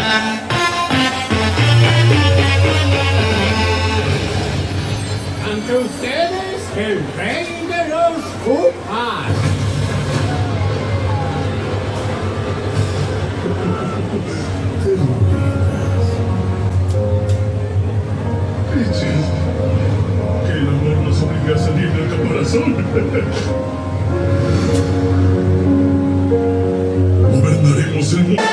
Ante ustedes, el rey de los Koopas. Que el amor nos obliga a salir del caparazón. Gobernaremos el mundo.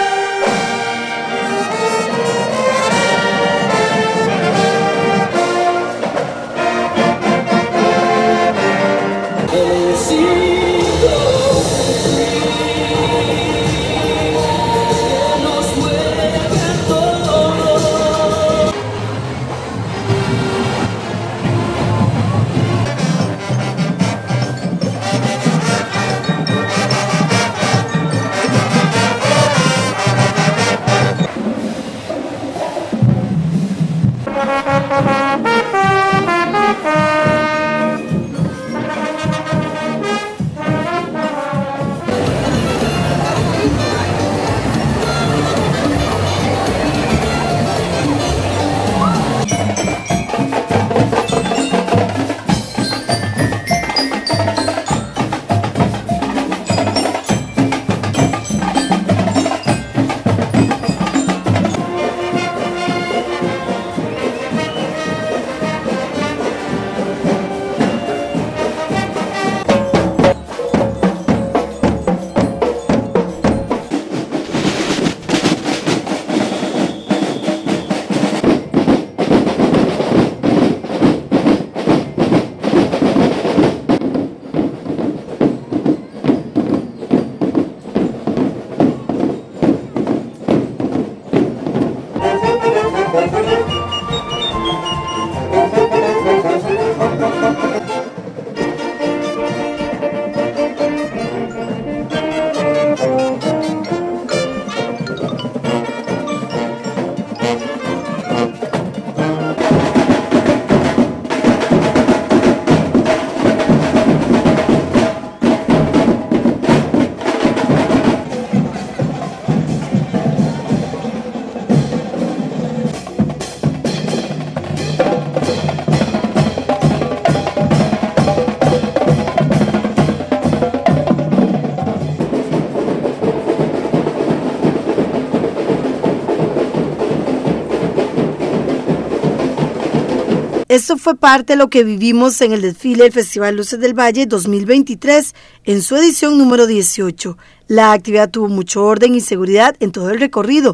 Esto fue parte de lo que vivimos en el desfile del Festival Luces del Valle 2023, en su edición número 18. La actividad tuvo mucho orden y seguridad en todo el recorrido.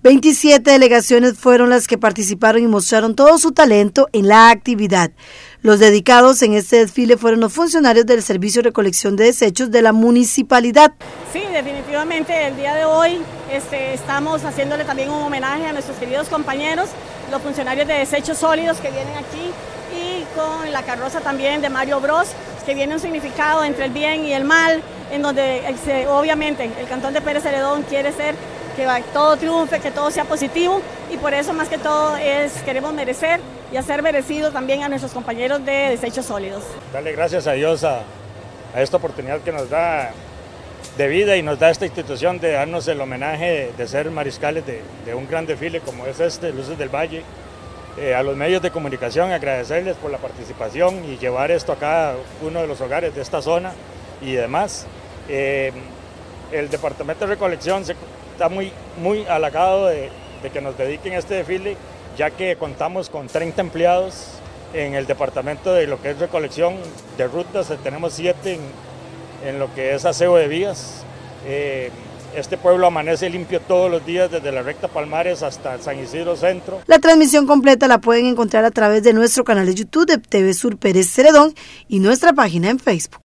27 delegaciones fueron las que participaron y mostraron todo su talento en la actividad. Los dedicados en este desfile fueron los funcionarios del Servicio de Recolección de Desechos de la Municipalidad. Sí, definitivamente el día de hoy estamos haciéndole también un homenaje a nuestros queridos compañeros, los funcionarios de desechos sólidos que vienen aquí, y con la carroza también de Mario Bros, que viene un significado entre el bien y el mal, en donde obviamente el Cantón de Pérez Celedón quiere ser que todo triunfe, que todo sea positivo, y por eso más que todo queremos merecer y hacer merecido también a nuestros compañeros de desechos sólidos. Darle gracias a Dios a esta oportunidad que nos da de vida y nos da esta institución de darnos el homenaje de ser mariscales de un gran desfile como es Luces del Valle. A los medios de comunicación agradecerles por la participación y llevar esto a cada uno de los hogares de esta zona y demás. El Departamento de Recolección está muy halagado de que nos dediquen a este desfile, ya que contamos con 30 empleados en el departamento de lo que es recolección de rutas. Tenemos 7 en lo que es aseo de vías. Este pueblo amanece limpio todos los días, desde la recta Palmares hasta San Isidro Centro. La transmisión completa la pueden encontrar a través de nuestro canal de YouTube de TV Sur Pérez Celedón y nuestra página en Facebook.